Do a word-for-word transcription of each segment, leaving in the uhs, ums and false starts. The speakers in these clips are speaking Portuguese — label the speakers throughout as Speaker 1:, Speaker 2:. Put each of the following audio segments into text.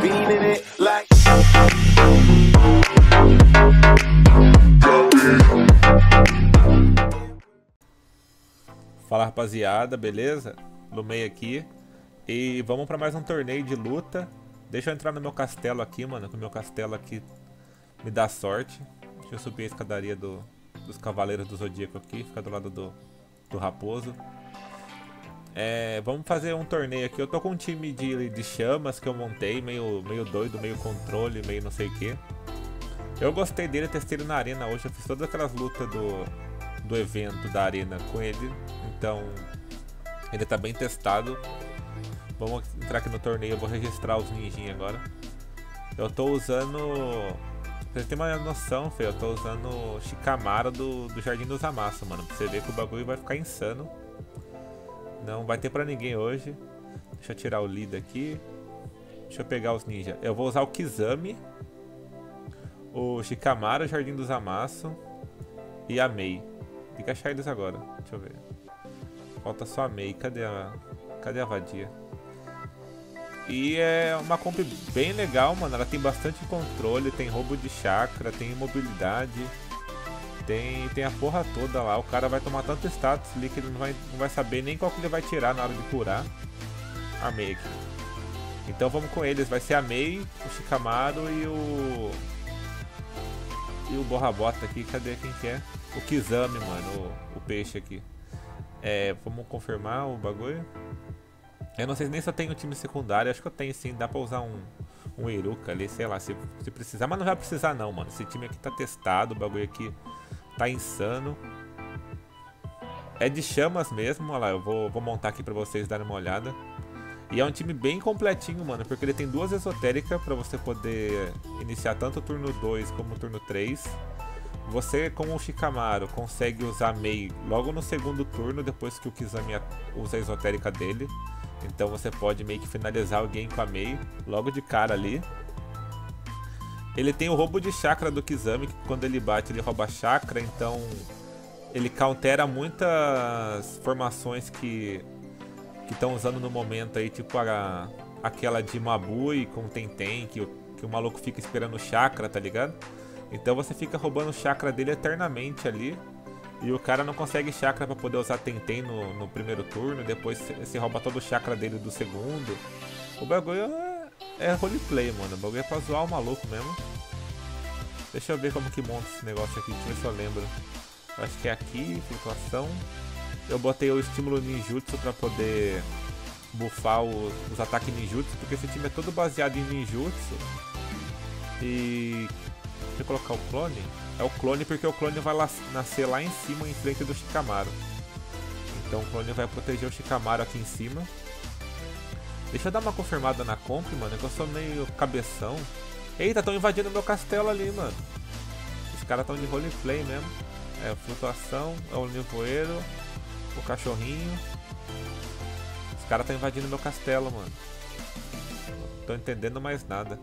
Speaker 1: beaming it like.
Speaker 2: Fala rapaziada, beleza? Lumei aqui e vamos pra mais um torneio de luta. Deixa eu entrar no meu castelo aqui, mano, que o meu castelo aqui me dá sorte. Deixa eu subir a escadaria do, dos Cavaleiros do Zodíaco aqui, fica do lado do, do Raposo. É, vamos fazer um torneio aqui. Eu tô com um time de, de chamas que eu montei, meio, meio doido, meio controle, meio não sei o que. Eu gostei dele, testei ele na arena hoje, eu fiz todas aquelas lutas do, do evento da arena com ele. Então, ele tá bem testado. Vamos entrar aqui no torneio, eu vou registrar os ninjinhos agora. Eu tô usando... Vocês têm uma noção, Fê, eu tô usando o Shikamaru do, do Jardim dos Amassos, mano. Pra você ver que o bagulho vai ficar insano. Não vai ter pra ninguém hoje. Deixa eu tirar o lead aqui. Deixa eu pegar os ninjas. Eu vou usar o Kizami, o Shikamaru, o Jardim dos Amassos e a Mei. Tem que achar eles agora. Deixa eu ver. Falta só a Mei. Cadê a, cadê a vadia? E é uma comp bem legal, mano. Ela tem bastante controle, tem roubo de chakra, tem imobilidade, tem, tem a porra toda lá. O cara vai tomar tanto status ali que ele não vai, não vai saber nem qual que ele vai tirar na hora de curar. A Mei aqui. Então vamos com eles. Vai ser a Mei, o Shikamaru e o... E o Borra Bota aqui. Cadê quem que é? O Kizami, mano. O, o peixe aqui. É, vamos confirmar o bagulho. Eu não sei nem se eu tenho time secundário, acho que eu tenho sim, dá pra usar um, um Iruka ali, sei lá, se, se precisar, mas não vai precisar não, mano. Esse time aqui tá testado, o bagulho aqui tá insano. É de chamas mesmo, olha lá, eu vou, vou montar aqui pra vocês darem uma olhada. E é um time bem completinho, mano, porque ele tem duas esotéricas pra você poder iniciar tanto o turno dois como o turno três. Você, com o Shikamaru, consegue usar Mei logo no segundo turno, depois que o Kizami usa a esotérica dele. Então você pode meio que finalizar alguém com a Mei logo de cara ali. Ele tem o roubo de chakra do Kizami, que quando ele bate ele rouba chakra, então ele countera muitas formações que que estão usando no momento aí, tipo a, aquela de Mabui com Tenten, que, que o maluco fica esperando chakra, tá ligado? Então você fica roubando o chakra dele eternamente ali. E o cara não consegue chakra pra poder usar Tenten no, no primeiro turno. Depois você rouba todo o chakra dele do segundo. O bagulho é, é roleplay, mano. O bagulho é pra zoar o maluco mesmo. Deixa eu ver como que monta esse negócio aqui. Deixa eu ver se eu lembro. Acho que é aqui, flutuação. Eu botei o estímulo ninjutsu pra poder buffar os, os ataques ninjutsu. Porque esse time é todo baseado em ninjutsu. E... deixa eu colocar o clone. É o clone porque o clone vai lá, nascer lá em cima, em frente do Shikamaru. Então o clone vai proteger o Shikamaru aqui em cima. Deixa eu dar uma confirmada na comp, mano, que eu sou meio cabeção. Eita, estão invadindo meu castelo ali, mano. Os caras estão de roleplay mesmo. É a flutuação, é o nevoeiro, o cachorrinho. Os caras estão invadindo meu castelo, mano. Não tô entendendo mais nada.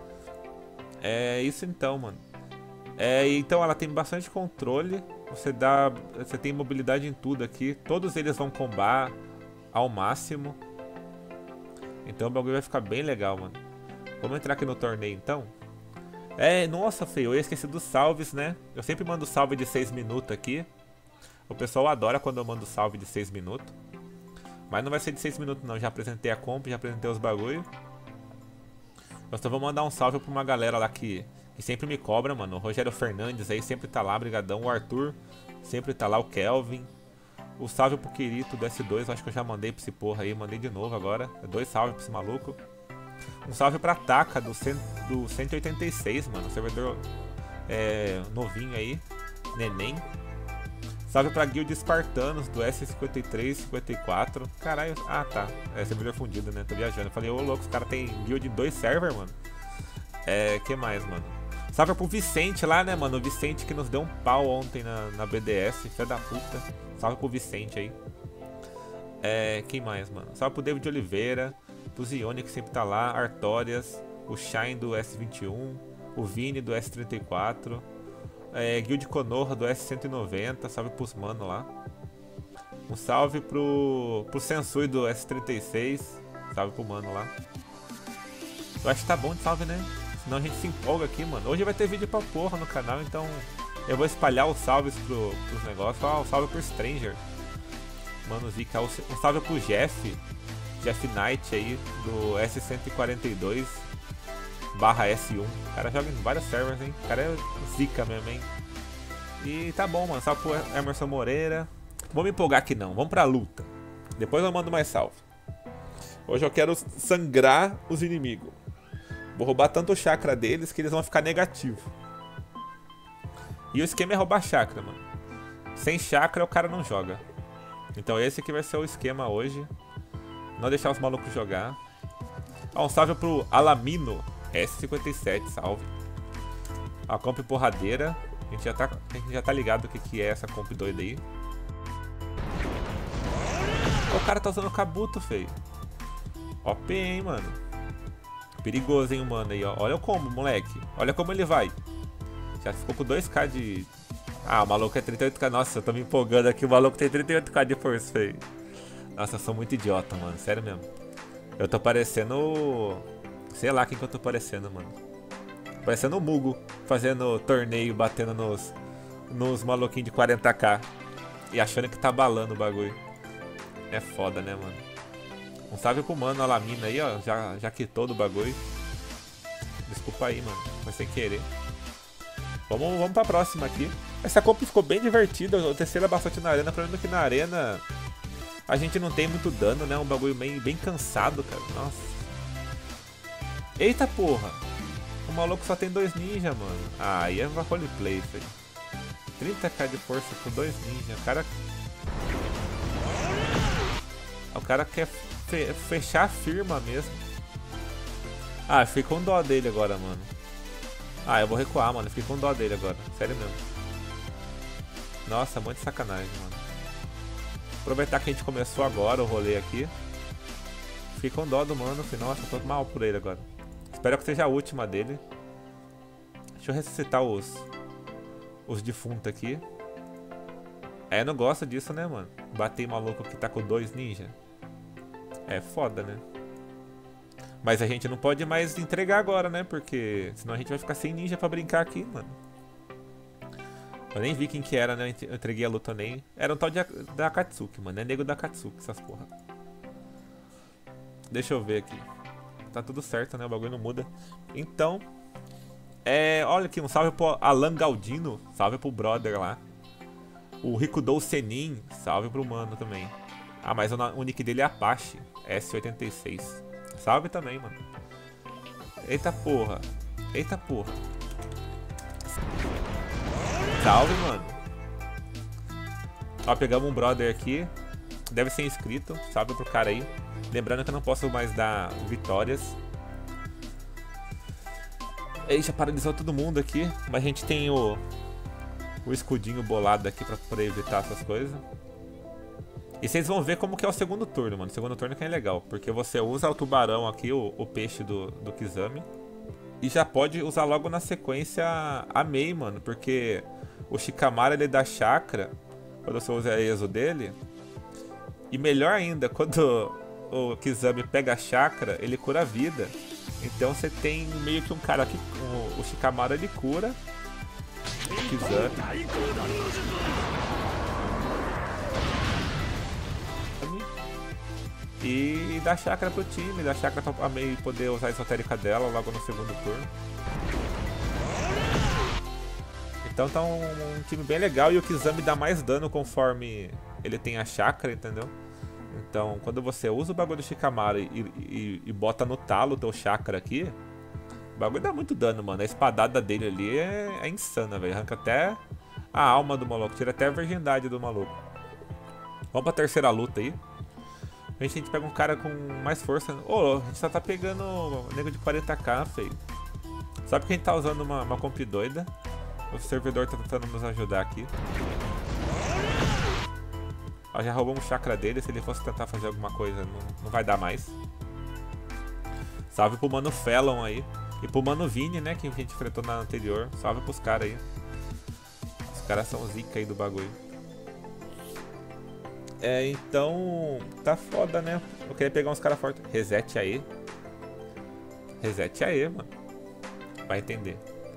Speaker 2: É isso então, mano. É, então ela tem bastante controle. Você dá, você tem mobilidade em tudo aqui. Todos eles vão combar ao máximo. Então o bagulho vai ficar bem legal, mano. Vamos entrar aqui no torneio então. É, nossa, feio, eu esqueci dos salves, né? Eu sempre mando salve de seis minutos aqui. O pessoal adora quando eu mando salve de seis minutos. Mas não vai ser de seis minutos não. Já apresentei a comp, já apresentei os bagulho. Eu só vou mandar um salve pra uma galera lá que, que sempre me cobra, mano. O Rogério Fernandes aí sempre tá lá, brigadão. O Arthur sempre tá lá, o Kelvin. O salve pro Kirito do S dois, acho que eu já mandei pra esse porra aí. Mandei de novo agora. Dois salve pra esse maluco. Um salve pra Taka do, do cento e oitenta e seis, mano. Servidor é, novinho aí. Neném. Salve pra Guild Espartanos do S cinquenta e três, cinquenta e quatro. Caralho, ah tá, é servidor fundido, né? Tô viajando. Eu falei, ô louco, os caras tem guild em dois servers, mano. É, que mais, mano? Salve pro Vicente lá, né, mano? O Vicente que nos deu um pau ontem na, na B D S, filho da puta. Salve pro Vicente aí. É, quem mais, mano? Salve pro David Oliveira, pro Zione que sempre tá lá, Artorias, o Shine do S vinte e um, o Vini do S trinta e quatro. É, Guild Konoha do S cento e noventa, salve pros mano lá. Um salve pro, pro Sensui do S trinta e seis, salve pro mano lá. Eu acho que tá bom de salve, né? Senão a gente se empolga aqui, mano. Hoje vai ter vídeo pra porra no canal, então eu vou espalhar os salves pro, pros negócios. Ah, um salve pro Stranger. Mano, Zica. Um salve pro Jeff. Jeff Knight aí, do S cento e quarenta e dois barra S um. O cara joga em vários servers, hein? O cara é zica mesmo, hein? E tá bom, mano. Salve pro Emerson Moreira. Vou me empolgar aqui não. Vamos pra luta. Depois eu mando mais salve. Hoje eu quero sangrar os inimigos. Vou roubar tanto o chakra deles que eles vão ficar negativos. E o esquema é roubar chakra, mano. Sem chakra o cara não joga. Então esse aqui vai ser o esquema hoje. Não deixar os malucos jogar. Ah, um salve pro Alamino S cinquenta e sete, salve. A comp porradeira. A gente já tá, a gente já tá ligado o que, que é essa comp doida aí. O cara tá usando Kabuto, feio. O P, hein, mano. Perigoso, hein, mano, aí, ó. Olha o combo, moleque. Olha como ele vai. Já ficou com dois K de... Ah, o maluco é trinta e oito K. Nossa, eu tô me empolgando aqui. O maluco tem trinta e oito K de força, feio. Nossa, eu sou muito idiota, mano. Sério mesmo. Eu tô parecendo... Sei lá quem que eu tô parecendo, mano. Parecendo o Mugo. Fazendo torneio, batendo nos... Nos maluquinhos de quarenta K. E achando que tá balando o bagulho. É foda, né, mano? Um salve pro mano, a Lamina aí, ó. Já, já quitou do bagulho. Desculpa aí, mano. Foi sem querer. Vamos, vamos pra próxima aqui. Essa comp ficou bem divertida. Eu testei ela bastante na arena. O problema é que na arena a gente não tem muito dano, né? Um bagulho bem, bem cansado, cara. Nossa. Eita porra. O maluco só tem dois ninja, mano. Ah, aí é uma roleplay, filho. trinta K de força com dois ninja. O cara... O cara quer fe fechar a firma mesmo. Ah, fiquei com dó dele agora, mano. Ah, eu vou recuar, mano. Fiquei com dó dele agora. Sério mesmo. Nossa, muito sacanagem, mano. Aproveitar que a gente começou agora o rolê aqui. Fiquei com dó do mano. Nossa, tô mal por ele agora. Espero que seja a última dele. Deixa eu ressuscitar os... Os defuntos aqui. É, eu não gosto disso, né, mano? Bater maluco que tá com dois ninja. É foda, né? Mas a gente não pode mais entregar agora, né? Porque senão a gente vai ficar sem ninja pra brincar aqui, mano. Eu nem vi quem que era, né? Eu entreguei a luta nem. Era um tal de, da Akatsuki, mano. É nego da Akatsuki, essas porra. Deixa eu ver aqui. Tá tudo certo, né? O bagulho não muda. Então... É... Olha aqui, um salve pro Alan Galdino. Salve pro brother lá. O Rikudou Senin, salve pro mano também. Ah, mas o, o nick dele é Apache, S oitenta e seis. Salve também, mano. Eita porra. Eita porra. Salve, mano. Ó, pegamos um brother aqui. Deve ser inscrito. Salve pro cara aí. Lembrando que eu não posso mais dar vitórias. Aí já paralisou todo mundo aqui. Mas a gente tem o... O escudinho bolado aqui pra poder evitar essas coisas. E vocês vão ver como que é o segundo turno, mano. O segundo turno que é legal. Porque você usa o tubarão aqui, o, o peixe do, do Kizami. E já pode usar logo na sequência a Mei, mano. Porque o Shikamaru, ele dá chakra quando você usa a ESO dele. E melhor ainda, quando o Kizami pega a chakra, ele cura a vida. Então você tem meio que um cara aqui, o, o Shikamaru, ele cura Kizami. E dá chakra pro time, dá chakra pra Mei poder usar a esotérica dela logo no segundo turno. Então tá um, um time bem legal e o Kizami dá mais dano conforme ele tem a chakra, entendeu? Então quando você usa o bagulho do Shikamaru e, e, e bota no talo o teu chakra aqui, o bagulho dá muito dano, mano. A espadada dele ali é, é insana, velho. Arranca até a alma do maluco, tira até a virgindade do maluco. Vamos pra terceira luta aí. A gente, a gente pega um cara com mais força. Ô, oh, a gente só tá pegando um nego de quarenta K, feio. Só porque a gente tá usando uma, uma comp doida. O servidor tá tentando nos ajudar aqui. Ó, já roubamos o chakra dele. Se ele fosse tentar fazer alguma coisa, não, não vai dar mais. Salve pro mano Felon aí. E pro mano Vini, né, que a gente enfrentou na anterior. Salve pros caras aí. Os caras são zica aí do bagulho. É, então... Tá foda, né? Eu queria pegar uns caras fortes. Reset aí. Reset aí, mano. Vai entender.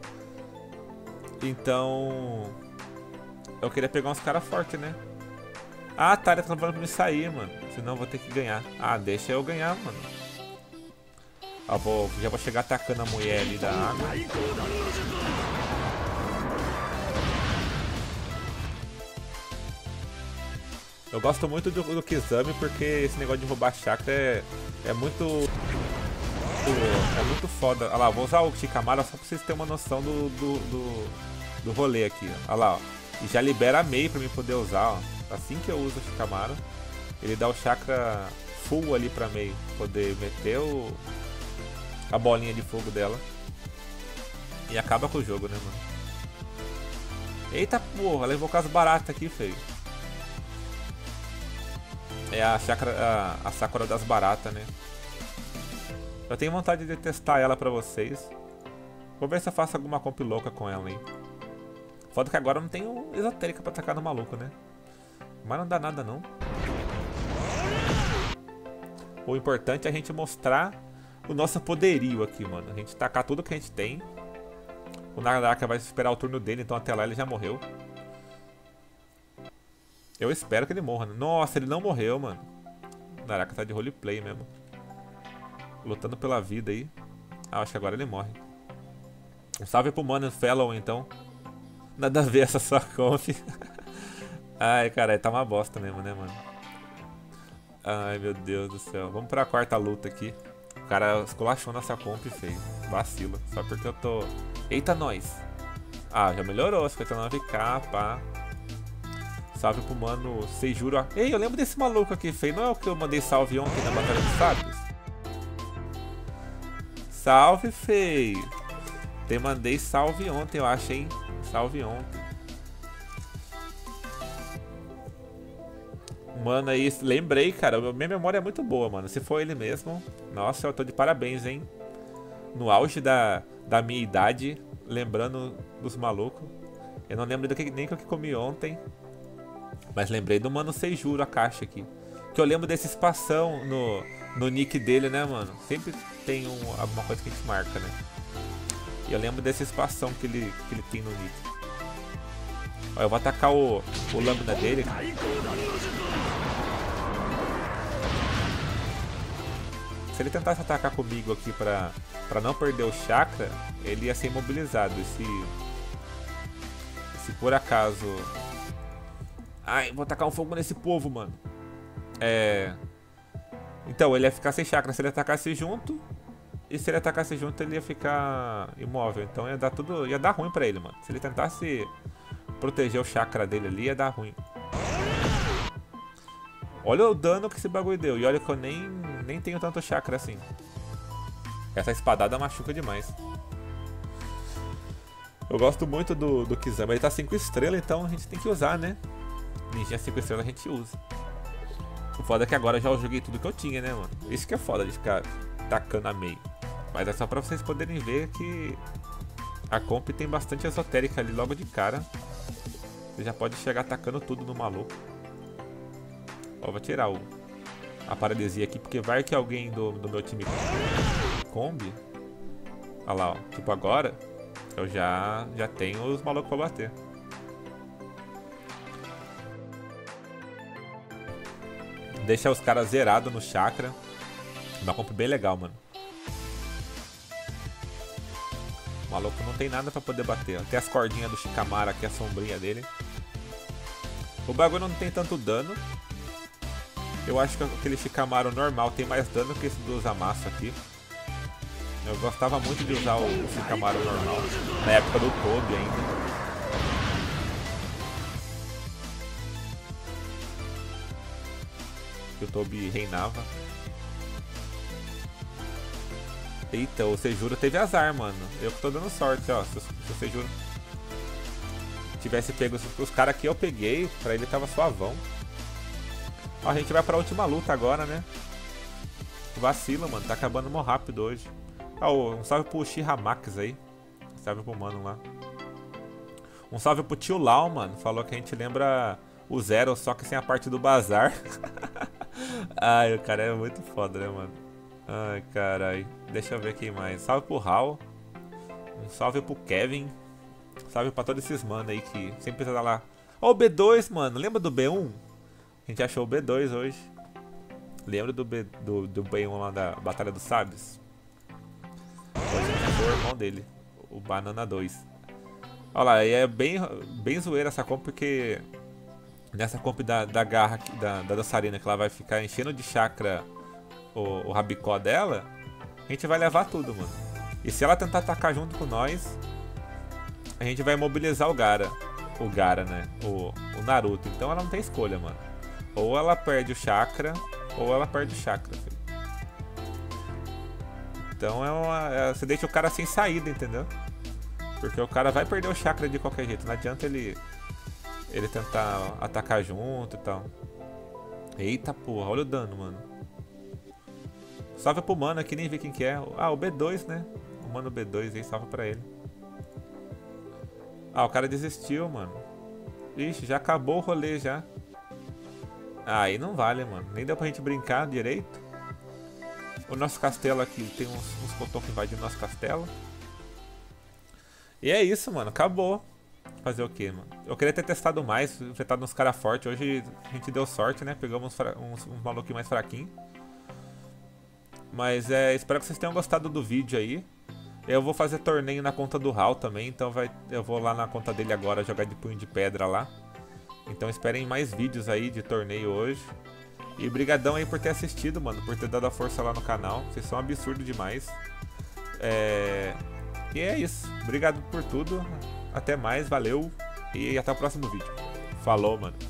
Speaker 2: Então... eu queria pegar uns caras fortes, né? Ah, tá, ele tá falando pra me sair, mano. Senão eu vou ter que ganhar. Ah, deixa eu ganhar, mano. Ó, vou, já vou chegar atacando a mulher ali da água. Eu gosto muito do, do Kizami porque esse negócio de roubar chakra é, é muito... É muito foda. Olha lá, vou usar o Shikamaru só pra vocês terem uma noção do, do, do, do rolê aqui. Olha lá, ó. E já libera a Mei pra mim poder usar, ó. Assim que eu uso o Shikamaru, ele dá o chakra full ali pra Mei poder meter o, a bolinha de fogo dela. E acaba com o jogo, né, mano? Eita porra, ela invocou as baratas aqui, feio. É a, chakra, a, a Sakura das baratas, né? Eu tenho vontade de testar ela pra vocês. Vou ver se eu faço alguma comp louca com ela, hein? Foda que agora eu não tenho esotérica pra atacar no maluco, né? Mas não dá nada, não. O importante é a gente mostrar o nosso poderio aqui, mano. A gente tacar tudo que a gente tem. O Naraka vai esperar o turno dele, então até lá ele já morreu. Eu espero que ele morra, né? Nossa, ele não morreu, mano. O Naraka tá de roleplay mesmo. Lutando pela vida aí. Ah, acho que agora ele morre. Um salve pro Mano Fellow, então. Nada a ver essa sua conf. Ai, caralho, tá uma bosta mesmo, né, mano? Ai, meu Deus do céu. Vamos pra quarta luta aqui. O cara esculachou nessa comp, feio. Vacila. Só porque eu tô... Eita, nós. Ah, já melhorou. cinquenta e nove k, pá. Salve pro mano Seijuro. Ei, eu lembro desse maluco aqui, feio. Não é o que eu mandei salve ontem na Batalha dos Sábios? Salve, feio. Te mandei salve ontem, eu acho, hein? Salve ontem. Mano, aí, lembrei, cara. Minha memória é muito boa, mano. Se for ele mesmo, nossa, eu tô de parabéns, hein? No auge da, da minha idade, lembrando dos malucos. Eu não lembro do que, nem do que comi ontem. Mas lembrei do mano Seijuro, a caixa aqui. Que eu lembro desse espação no, no nick dele, né, mano? Sempre tem um, alguma coisa que a gente marca, né? E eu lembro desse espação que ele, que ele tem no nick. Ó, eu vou atacar o, o lâmina dele. Se ele tentasse atacar comigo aqui pra, pra não perder o chakra, ele ia ser imobilizado. E se, se por acaso... Ai, vou tacar um fogo nesse povo, mano. É... Então, ele ia ficar sem chakra se ele atacasse junto. E se ele atacasse junto, ele ia ficar imóvel. Então ia dar tudo... ia dar ruim pra ele, mano. Se ele tentasse proteger o chakra dele ali, ia dar ruim. Olha o dano que esse bagulho deu. E olha que eu nem, nem tenho tanto chakra assim. Essa espadada machuca demais. Eu gosto muito do, do Kizami. Ele tá cinco estrelas, então a gente tem que usar, né? Ninja cinco estrelas a gente usa. O foda é que agora eu já joguei tudo que eu tinha, né, mano? Isso que é foda de ficar tacando a meio. Mas é só pra vocês poderem ver que a comp tem bastante esotérica ali logo de cara. Você já pode chegar atacando tudo no maluco. Ó, vou tirar o, a paralisia aqui, porque vai que alguém do, do meu time combi. Olha lá, ó. Tipo agora, eu já, já tenho os malucos pra bater. Deixa os caras zerados no chakra. Uma comp bem legal, mano. O maluco não tem nada pra poder bater. Tem as cordinhas do Shikamaru aqui, a sombrinha dele. O bagulho não tem tanto dano. Eu acho que aquele Shikamaru normal tem mais dano que esse do Zamasu aqui. Eu gostava muito de usar o Shikamaru normal. Na época do Tobi ainda. Que o Tobi reinava. Eita, o Seijuro teve azar, mano. Eu que tô dando sorte, ó. Se o, se o Seijuro tivesse pego os, os caras que eu peguei, pra ele tava suavão. Ó, a gente vai pra última luta agora, né? Vacila, mano. Tá acabando mó rápido hoje. Ó, um salve pro Shiramax aí. Um salve pro mano lá. Um salve pro tio Lau, mano. Falou que a gente lembra o Zero, só que sem a parte do bazar. Ai, o cara é muito foda, né, mano? Ai, carai. Deixa eu ver quem mais. Salve pro Hal. Um salve pro Kevin. Salve pra todos esses mano aí que sempre tá lá. Ó, o B dois, mano. Lembra do B um? A gente achou o B dois hoje. Lembra do, B, do, do B um lá da Batalha dos Sábios? Hoje a gente achou o irmão dele. O Banana dois. Olha lá, e é bem, bem zoeira essa comp porque nessa comp da, da garra da, da dançarina que ela vai ficar enchendo de chakra o, o rabicó dela, a gente vai levar tudo, mano. E se ela tentar atacar junto com nós, a gente vai mobilizar o Gaara. O Gaara, né? O, o Naruto. Então ela não tem escolha, mano. Ou ela perde o chakra, ou ela perde o chakra, filho. Então é uma. É, você deixa o cara sem saída, entendeu? Porque o cara vai perder o chakra de qualquer jeito. Não adianta ele. Ele tentar atacar junto e tal. Eita porra, olha o dano, mano. Salve pro mano aqui, nem vi quem que é. Ah, o B dois, né? O mano B dois aí, salve pra ele. Ah, o cara desistiu, mano. Ixi, já acabou o rolê já. Ah, aí não vale, mano. Nem deu pra gente brincar direito. O nosso castelo aqui tem uns, uns cotão que invadindo o nosso castelo. E é isso, mano. Acabou. Fazer o que, mano? Eu queria ter testado mais, enfrentado uns caras fortes. Hoje a gente deu sorte, né? Pegamos uns, uns, uns maluquinhos mais fraquinhos. Mas é, espero que vocês tenham gostado do vídeo aí. Eu vou fazer torneio na conta do Hal também, então vai, eu vou lá na conta dele agora jogar de punho de pedra lá. Então esperem mais vídeos aí de torneio hoje. E brigadão aí por ter assistido, mano, por ter dado a força lá no canal. Vocês são absurdo demais. É... E é isso. Obrigado por tudo. Até mais, valeu. E até o próximo vídeo. Falou, mano.